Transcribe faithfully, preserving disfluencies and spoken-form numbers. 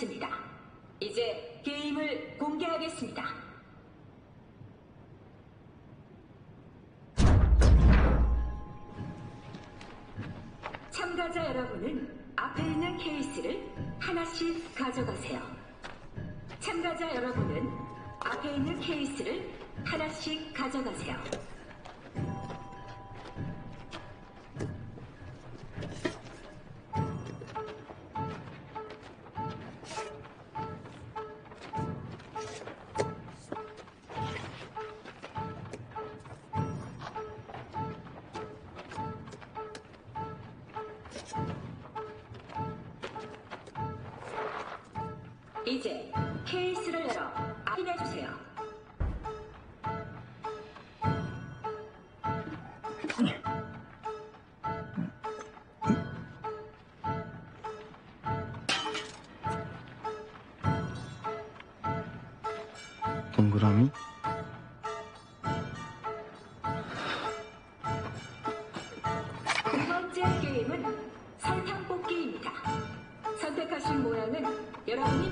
끝났습니다. 이제 게임을 공개하겠습니다. 참가자 여러분은 앞에 있는 케이스를 하나씩 가져가세요. 참가자 여러분은 앞에 있는 케이스를 하나씩 가져가세요. 이제 케이스를 열어 확인해주세요. 동그라미? 두 번째 게임은 설탕 뽑기입니다. 선택하신 모양은 여러분이